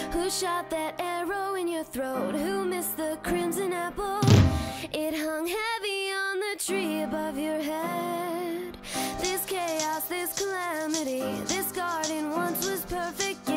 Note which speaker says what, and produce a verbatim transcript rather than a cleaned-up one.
Speaker 1: Who shot that arrow in your throat? Who missed the crimson apple? It hung heavy on the tree above your head. This chaos, this calamity, this garden once was perfect.